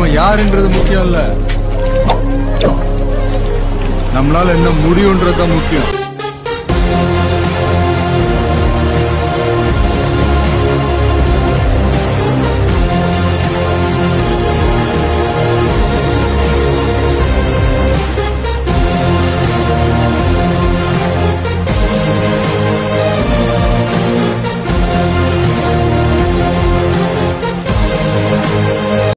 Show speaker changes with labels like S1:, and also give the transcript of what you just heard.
S1: நாம யாருன்றது முக்கியம் இல்ல, நம்மளால என்ன முடியும்ன்றது தான் முக்கியம்.